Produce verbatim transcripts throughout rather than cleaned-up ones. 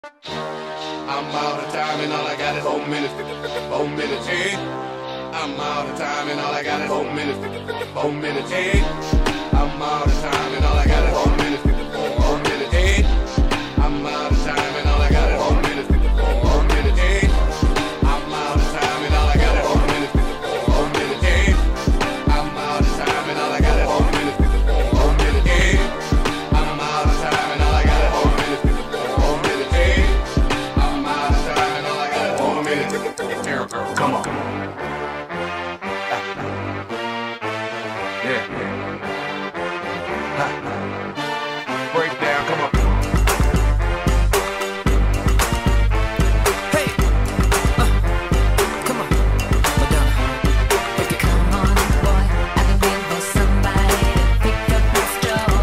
I'm out of time and all I got is four minutes, four minutes, yeah. I'm out of time and all I got is four minutes, four minutes, yeah. I'm out of time and all I got is four minutes, four minutes, yeah. I'm out of time and all I got is four minutes, four minutes, yeah. I'm out of time and all I got is four minutes, four minutes, yeah. I'm out of time and all I got is four minutes, four minutes, yeah. I'm out of time and all I got is four minutes, four minutes, yeah. I'm out of time and all I got is four minutes. Girl, girl, come on. Yeah. Break down, come on. Hey, uh, come on, Madonna. If you come on, boy, I've been waiting for somebody to pick up my straw.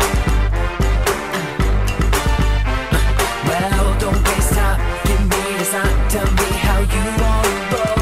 Uh, uh, well, don't waste time. Give me the sign. Tell me how you wanna roll.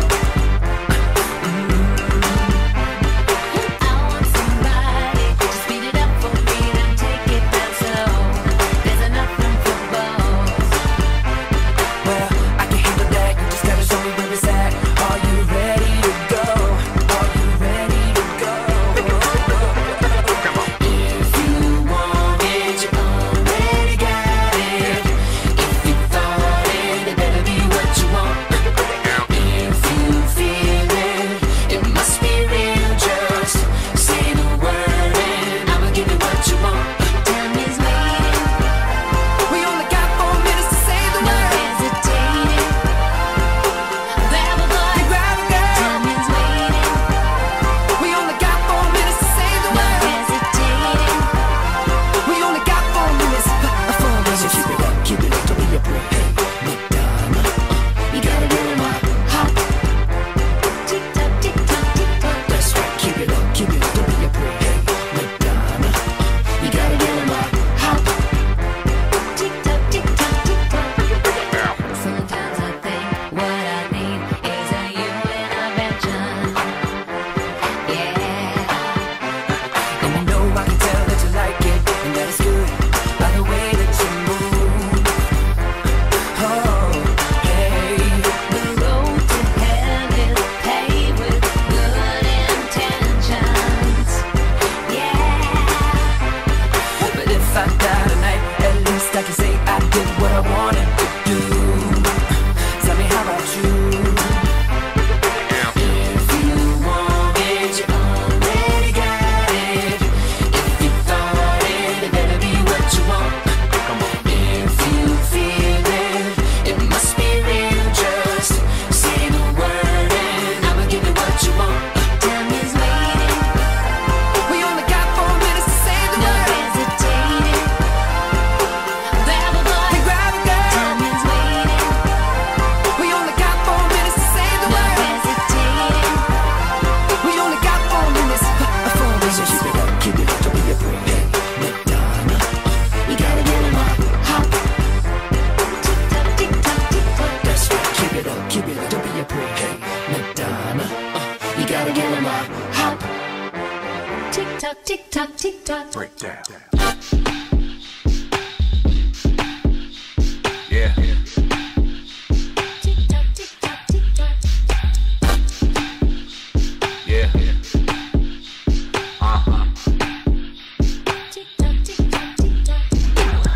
I can say I did what I wanted to do. Tell me how about you? If you want it, you already got it. If you thought it, it better be what you want. If you feel it, it must be real. Just say the word and I'ma give you what you want. Time is waiting. We only got four minutes to say the word. No hesitating. You gotta give him a hop. Tick tock, tick tock, tick tock. Break down.